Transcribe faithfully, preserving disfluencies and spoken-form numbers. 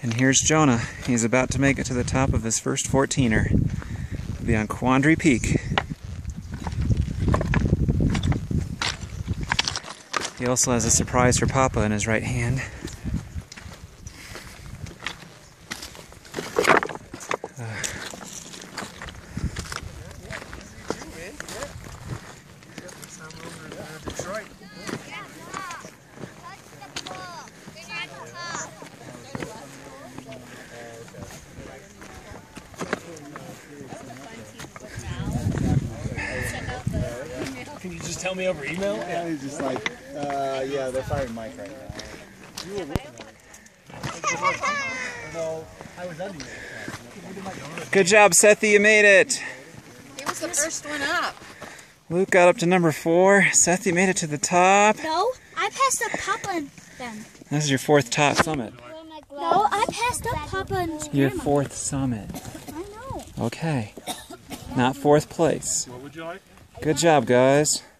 And here's Jonah. He's about to make it to the top of his first fourteener. He'll be on Quandary Peak. He also has a surprise for Papa in his right hand. Uh, Can you just tell me over email? Yeah, he's just like, uh, yeah, they're firing Mike right now. No, I was under you. Good job, Sethi, you made it. He was the first one up. Luke got up to number four. Sethi made it to the top. No, I passed up Papa and them. This is your fourth top summit. No, I passed up Papa and Grandma. Your fourth summit. I know. Okay. Not fourth place. What would you like? Good job, guys.